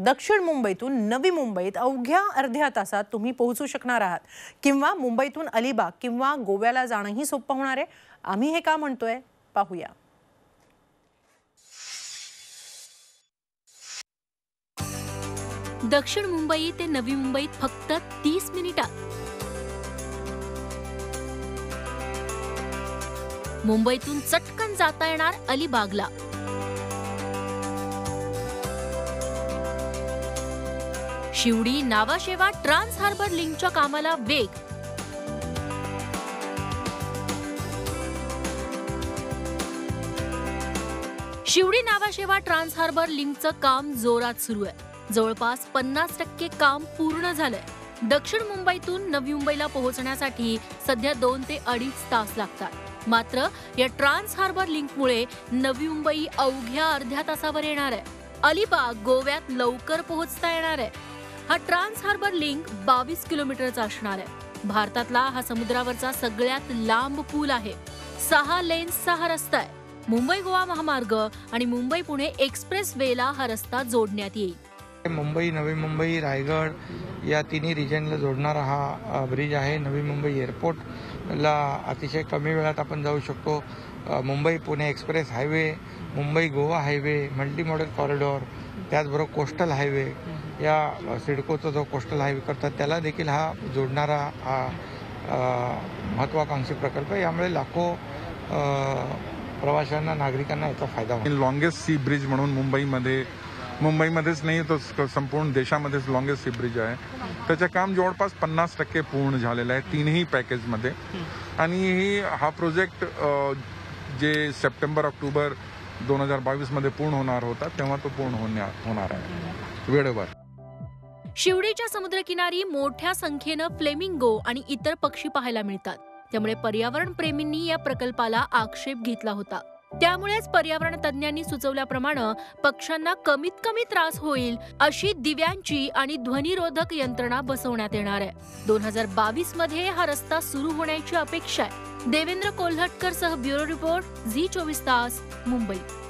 दक्षिण मुंबईतून नवी मुंबईत अवघ्या अर्ध्या तासात तुम्ही पोहोचू शकणार आहात किंवा मुंबईतून अलिबाग किंवा गोव्याला जाणंही सोपं होणार आहे। आम्ही हे का म्हणतोय पाहूया। दक्षिण मुंबई ते नवी मुंबईत फक्त 30 मिनिटात। मुंबईतून चटकन जाता येणार अलिबागला। शिवडी नावाशेवा ट्रान्स हार्बर लिंकच्या कामाला वेग। शिवडी नावाशेवा ट्रान्स हार्बर लिंकचं काम जोरात सुरू आहे। जवळपास 50% काम पूर्ण झालंय। दक्षिण मुंबईतून नवी मुंबईला पोहोचण्यासाठी सध्या 2 ते 2.5 तास लागतात। मात्र या ट्रान्स हार्बर लिंकमुळे नवी मुंबई अवघ्या अर्ध्या तासावर येणार आहे। अलिबाग गोव्यात लवकर पोहोचता येणार आहे। हा ट्रान्स हार्बर लिंक 22 किलोमीटरचा असणार आहे। भारतातला हा समुद्रावरचा सगळ्यात लांब पूल आहे। 6 लेन्सचा हा रस्ता आहे। मुंबई गोवा महामार्ग आणि मुंबई पुणे एक्सप्रेस वेला हा रस्ता जोडण्यात येईल। मुंबई नवी मुंबई रायगड या तिन्ही रिजनला जोडणारा हा ब्रिज आहे। नवी मुंबई एअरपोर्टला अतिशय कमी वेळात आपण जाऊ शकतो। Mumbai Pune express highway, Mumbai Goa highway, multi modal corridor, त्याचबरोबर कोस्टल हायवे या सिडकोचा जो कोस्टल हायवे करतात त्याला देखील हा जोडणारा हा महत्वाकांक्षी प्रकल्प आहे। यामुळे लाखो प्रवाशांना नागरिकांना याचा फायदा होईल। लॉंगेस्ट सी ब्रिज म्हणून मुंबईमध्येच नाही तर संपूर्ण देशामध्येच लॉंगेस्ट सी ब्रिज आहे। त्याचं काम जवळपास 50% पूर्ण झालेलं आहे तीनही पॅकेजमध्ये। आणि हा प्रोजेक्ट जे सप्टेंबर-ऑक्टोबर 2022 मध्ये पूर्ण होणार होता तेव्हा तो पूर्ण होणार आहे वेळेवर। शिवडीच्या समुद्रकिनारी मोठ्या संख्येनं फ्लेमिंगो आणि इतर पक्षी पाहायला मिळतात। त्यामुळे पर्यावरण प्रेमींनी या प्रकल्पाला आक्षेप घेतला होता। त्यामुळेच पर्यावरण तज्ञांनी सुचवल्याप्रमाणे पक्ष्यांना कमीत कमी त्रास होईल अशी दिव्यांची आणि ध्वनिरोधक यंत्रणा बसवण्यात येणार आहे। 2022 मध्ये हा रस्ता सुरू होण्याची अपेक्षा आहे। देवेंद्र कोल्हटकर सह ब्युरो रिपोर्ट झी 24 तास मुंबई।